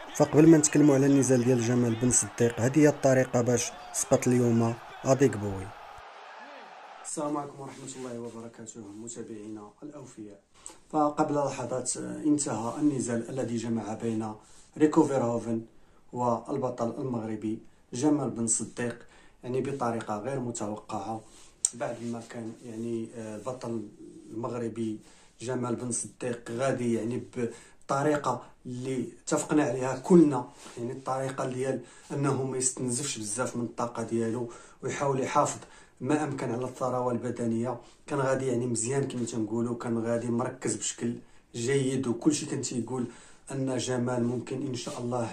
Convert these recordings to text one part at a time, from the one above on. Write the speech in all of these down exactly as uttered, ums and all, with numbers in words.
فقبل ما نتكلموا على النزال ديال جمال بن صديق، هذه هي الطريقه باش سقط اليوم اديك بوي. السلام عليكم ورحمة الله وبركاته متابعينا الأوفياء. فقبل لحظات انتهى النزال الذي جمع بين ريكو فيرهوفن والبطل المغربي جمال بن صديق، يعني بطريقة غير متوقعة. بعد ما كان يعني البطل المغربي جمال بن صديق غادي يعني بطريقة اللي اتفقنا عليها كلنا، يعني الطريقة ديال أنه ما يستنزفش بزاف من الطاقة ديالو ويحاول يحافظ ما امكن على الثروه البدنيه. كان غادي يعني مزيان كما تنقولوا، كان غادي مركز بشكل جيد، وكل شيء كان تيقول ان جمال ممكن ان شاء الله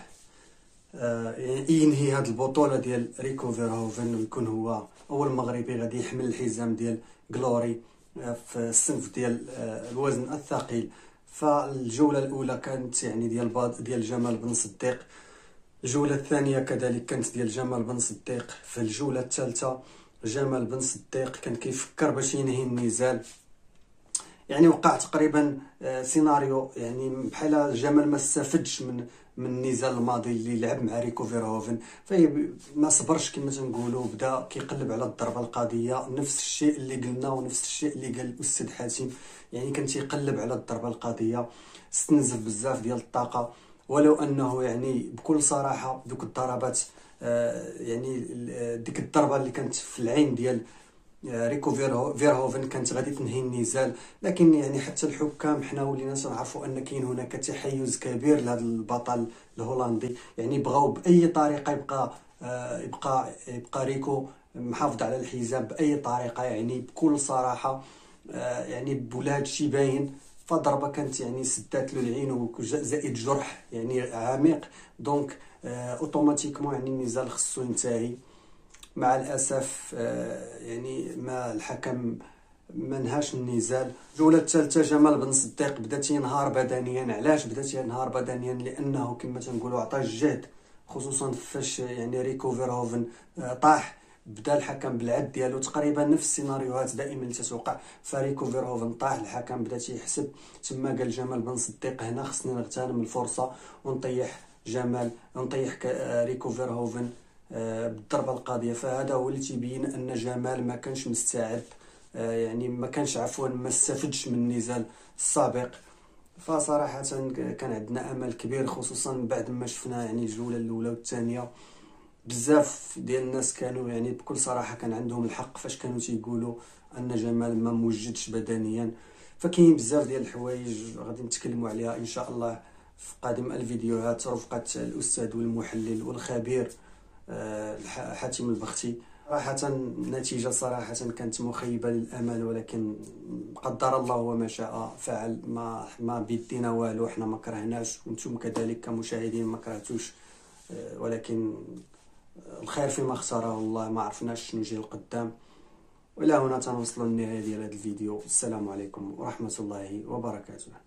آه ينهي هذه البطوله ديال ريكو فيرهوفن ويكون هو اول مغربي غادي يحمل الحزام ديال جلوري آه في الصنف ديال آه الوزن الثقيل. فالجوله الاولى كانت يعني ديال ديال جمال بن صديق، الجوله الثانيه كذلك كانت ديال جمال بن صديق، في الجوله الثالثه جمال بن صديق كان كيفكر باش ينهي النزال. يعني وقع تقريبا سيناريو يعني بحال جمال ما استفدش من من النزال الماضي اللي لعب مع ريكو فيرهوفن، فما صبرش كما تنقولوا، بدا كيقلب على الضربه القاضيه. نفس الشيء اللي قلنا ونفس الشيء اللي قال الاستاذ حاتم، يعني كان تيقلب على الضربه القاضيه، استنزف بزاف ديال الطاقه. ولو انه يعني بكل صراحه دوك الضربات آه يعني ديك الضربه اللي كانت في العين ديال آه ريكو فيرهوفن كانت غادي تنهي النزال، لكن يعني حتى الحكام حنا ولينا تنعرفوا ان كاين هناك تحيز كبير لهذا البطل الهولندي. يعني بغاو باي طريقه يبقى آه يبقى يبقى ريكو محافظ على الحزام باي طريقه، يعني بكل صراحه آه يعني بولا هادشي باين. فضربه كانت يعني سدات له العين زائد جرح يعني عميق، دونك آه اوتوماتيكمون يعني النزال خصو ينتهي. مع الاسف آه يعني ما الحكم ما نهاش النزال. الجوله الثالثه جمال بن صديق بدا تينهار بدنيا. علاش بدا تينهار بدنيا؟ لانه كما تنقولوا عطى الجهد، خصوصا فاش يعني ريكو فيرهوفن آه طاح. بدا الحكم بالعد ديالو، تقريبا نفس السيناريوهات دائما اللي تتوقع. فريكو فيرهوفن طاح، الحكم بدا تيحسب، تما قال جمال بن صديق هنا خصني نغتنم الفرصه ونطيح جمال نطيح ريكو فيرهوفن بالضربه القاضيه. فهذا هو اللي تيبين ان جمال ما كانش مستعد، يعني ما كانش عفوا ما استفدش من النزال السابق. فصراحه كان عندنا امل كبير، خصوصا بعد ما شفنا يعني الجوله الاولى والثانيه. بزاف ديال الناس كانوا يعني بكل صراحه كان عندهم الحق فاش كانوا تيقولوا ان جمال ما موجدش بدنيا. فكاين بزاف ديال الحوايج غادي نتكلموا عليها ان شاء الله في قادم الفيديوهات رفقه الاستاذ والمحلل والخبير حاتم البختي. صراحة النتيجة صراحة كانت مخيبة للأمل، ولكن قدر الله وما شاء فعل. ما ما بيدينا والو، حنا ما كرهناش وانتم كذلك كمشاهدين ما كرهتوش، ولكن الخير فيما اختاره الله. ما عرفناش شنو يجي القدام. والى هنا تنوصلوا للنهاية ديال هذا الفيديو. السلام عليكم ورحمة الله وبركاته.